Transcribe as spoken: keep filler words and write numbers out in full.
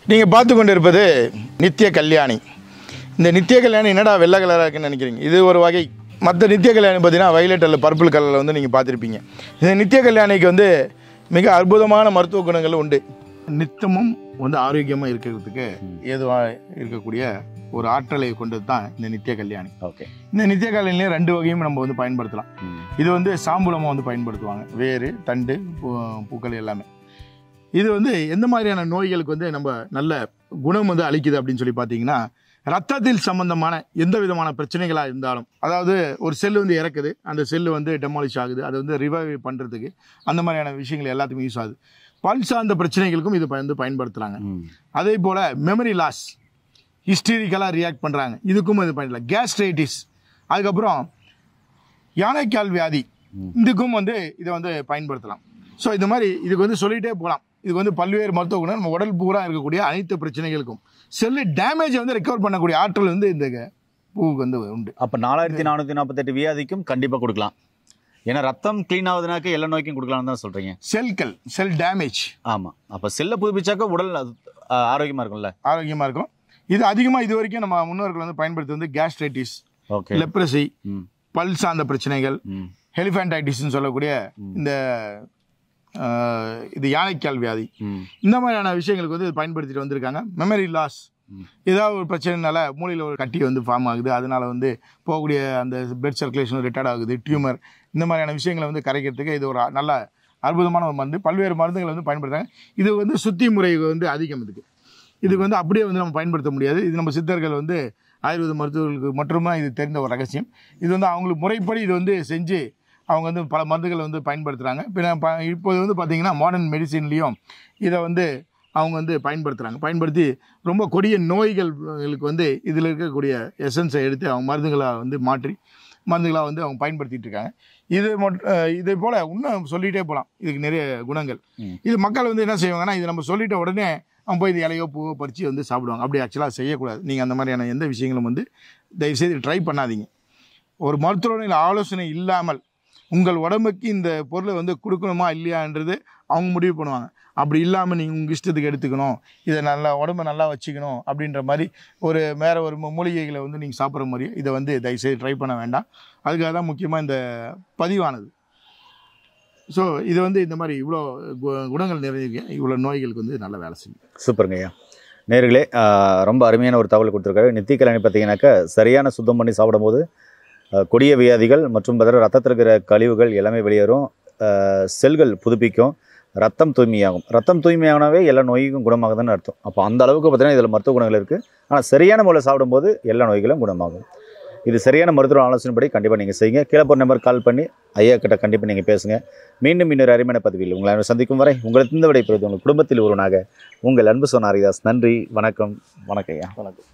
நீங்கள் பார்த்து கொண்டு இருப்பது நித்திய கல்யாணி. இந்த நித்திய கல்யாணி என்னடா வெள்ளை கலராக இருக்குன்னு நினைக்கிறீங்க. இது ஒரு வகை. மற்ற நித்திய கல்யாணி பார்த்தீங்கன்னா வைலட் அல்ல பர்பிள் கலரில் வந்து நீங்கள் பார்த்துருப்பீங்க. இந்த நித்திய கல்யாணிக்கு வந்து மிக அற்புதமான மருத்துவ குணங்கள் உண்டு. நித்தமும் வந்து ஆரோக்கியமாக இருக்கிறதுக்கு ஏதுவாக இருக்கக்கூடிய ஒரு ஆற்றலை கொண்டது தான் இந்த நித்திய கல்யாணி. ஓகே. இந்த நித்திய கல்யாணிலே ரெண்டு வகையும் நம்ம வந்து பயன்படுத்தலாம். இது வந்து சாம்பூலமாக வந்து பயன்படுத்துவாங்க. வேறு, தண்டு, பூக்கள் எல்லாமே. இது வந்து எந்த மாதிரியான நோய்களுக்கு வந்து நம்ம நல்ல குணம் வந்து அளிக்குது அப்படின்னு சொல்லி பார்த்தீங்கன்னா, ரத்தத்தில் சம்பந்தமான எந்த விதமான பிரச்சனைகளாக இருந்தாலும், அதாவது ஒரு செல்லு வந்து இறக்குது, அந்த செல்லு வந்து டெமாலிஷ் ஆகுது, அதை வந்து ரிவைவ் பண்ணுறதுக்கு அந்த மாதிரியான விஷயங்கள் எல்லாத்துக்கும் யூஸ் ஆகுது. பல் சார்ந்த பிரச்சனைகளுக்கும் இது வந்து பயன்படுத்துகிறாங்க. அதே போல் மெமரி லாஸ், ஹிஸ்டீரிக்கலாக ரியாக்ட் பண்ணுறாங்க, இதுக்கும் இது பயன்படலாம். கேஸ்ட்ரைட்டிஸ், அதுக்கப்புறம் யானைக்கால் வியாதி, இதுக்கும் வந்து இதை வந்து பயன்படுத்தலாம். ஸோ இது மாதிரி இதுக்கு வந்து சொல்லிகிட்டே போகலாம். இதுக்கு வந்து பல்வேறு மருத்துவ குணம் நம்ம உடல் பூரா இருக்கக்கூடிய அனைத்து பிரச்சனைகளுக்கும் செல்லு டேமேஜை வந்து ரெக்கவர் பண்ணக்கூடிய ஆற்றல் வந்து இந்த பூவுக்கு வந்து உண்டு. அப்போ நாலாயிரத்தி நானூற்றி நாற்பத்தெட்டு வியாதிக்கும் கண்டிப்பாக கொடுக்கலாம். ஏன்னா ரத்தம் க்ளீன் ஆகுதுனாக்க எல்லா நோய்க்கும் கொடுக்கலாம்னு தான் சொல்கிறீங்க. செல்கள் செல் டேமேஜ். ஆமாம். அப்போ செல்லை புதுப்பிச்சாக்க உடல் ஆரோக்கியமாக இருக்கும்ல. ஆரோக்கியமாக இருக்கும். இது அதிகமாக இது வரைக்கும் நம்ம முன்னோர்கள் வந்து பயன்படுத்தி வந்து கேஸ்ட்ரைட்டிஸ், ஓகே, லெப்ரசி, பல் சார்ந்த பிரச்சனைகள், ஹெலிஃபேண்டைட்டிஸ்ன்னு சொல்லக்கூடிய இந்த இது யானைக்கால் வியாதி, இந்த மாதிரியான விஷயங்களுக்கு வந்து பயன்படுத்திட்டு வந்திருக்காங்க. மெமரி லாஸ், ஏதாவது ஒரு பிரச்சனைனால மூளையில் ஒரு கட்டி வந்து ஃபார்ம் ஆகுது, அதனால வந்து போகக்கூடிய அந்த பிளட் சர்க்குலேஷன் ரிட்டார்ட் ஆகுது, டியூமர், இந்த மாதிரியான விஷயங்களை வந்து கரைக்கிறதுக்கு இது ஒரு நல்ல அற்புதமான ஒரு மருந்து. பல்வேறு மருந்துகளை வந்து பயன்படுத்துறாங்க. இது வந்து சுத்தி முறை வந்து அதிகம். இதுக்கு இதுக்கு வந்து அப்படியே வந்து நம்ம பயன்படுத்த முடியாது. இது நம்ம சித்தர்கள் வந்து ஆயுர்வேத மருத்துவர்களுக்கு மட்டும்தான் இது தெரிந்த ஒரு ரகசியம். இது வந்து அவங்களுக்கு முறைப்படி இது வந்து செஞ்சு அவங்க வந்து பல மருந்துகளை வந்து பயன்படுத்துகிறாங்க. பின்ன ப இப்போது வந்து பார்த்திங்கன்னா மாடர்ன் மெடிசின்லேயும் இதை வந்து அவங்க வந்து பயன்படுத்துகிறாங்க. பயன்படுத்தி ரொம்ப கொடிய நோய்களுக்கு வந்து இதில் இருக்கக்கூடிய எசன்ஸை எடுத்து அவங்க மருந்துகளாக வந்து மாற்றி மருந்துகளாக வந்து அவங்க பயன்படுத்திகிட்டு இருக்காங்க. இது மட்டும் இதே போல் இன்னும் சொல்லிகிட்டே போகலாம். இதுக்கு நிறைய குணங்கள். இது மக்கள் வந்து என்ன செய்வாங்கன்னா, இது நம்ம சொல்லிட்ட உடனே அவங்க போய் இது இலையோ பூவோ பறித்து வந்து சாப்பிடுவாங்க. அப்படி ஆக்சுவலாக செய்யக்கூடாது. நீங்கள் அந்த மாதிரியான எந்த விஷயங்களும் வந்து தயவுசெய்து ட்ரை பண்ணாதீங்க. ஒரு மருத்துவரின் ஆலோசனை இல்லாமல் உங்கள் உடம்புக்கு இந்த பொருளை வந்து கொடுக்கணுமா இல்லையான்றது அவங்க முடிவு பண்ணுவாங்க. அப்படி இல்லாமல் நீங்கள் உங்கள் இஷ்டத்துக்கு எடுத்துக்கணும், இதை நல்லா உடம்பை நல்லா வச்சுக்கணும் அப்படின்ற மாதிரி ஒரு வேறு ஒரு மூலிகைகளை வந்து நீங்கள் சாப்பிட்ற மாதிரியே இதை வந்து தயவுசெய்து ட்ரை பண்ண வேண்டாம். அதுக்காக தான் முக்கியமாக இந்த பதிவானது. ஸோ இது வந்து இந்த மாதிரி இவ்வளோ குணங்கள் நிறைய இவ்வளோ நோய்களுக்கு வந்து நல்ல வேலை செய்யும். சூப்பருங்க ஐயா. நேர்களே, ரொம்ப அருமையான ஒரு தகவல் கொடுத்துருக்காரு. நித்திய கல்யாணி பார்த்தீங்கன்னாக்கா சரியான சுத்தம் பண்ணி சாப்பிடும்போது கொடிய வியாதிகள் மற்றும் பார்த்தா ரத்தத்தில் இருக்கிற கழிவுகள் எல்லாமே வெளியேறும், செல்கள் புதுப்பிக்கும், ரத்தம் தூய்மையாகும். ரத்தம் தூய்மையாகவே எல்லா நோய்க்கும் குணமாகுதுன்னு அர்த்தம். அப்போ அந்த அளவுக்கு பார்த்தீங்கன்னா இதில் மருத்துவ குணங்கள் இருக்குது. ஆனால் சரியான முறையில் சாப்பிடும்போது எல்லா நோய்களும் குணமாகும். இது சரியான மருத்துவ ஆலோசனைப்படி கண்டிப்பாக நீங்கள் செய்யுங்க. கீழே போகிற நம்பர் கால் பண்ணி ஐயா கிட்ட கண்டிப்பாக நீங்கள் பேசுங்க. மீண்டும் இன்னொரு அருமையான பதிவில் உங்களை சந்திக்கும் வரை உங்களுக்கு இந்த விடைபெறுவது உங்கள் குடும்பத்தில் ஒருவனாக உங்கள் அன்பு சொன்ன ஹரிதாஸ். நன்றி, வணக்கம். வணக்கம் ஐயா. வணக்கம்.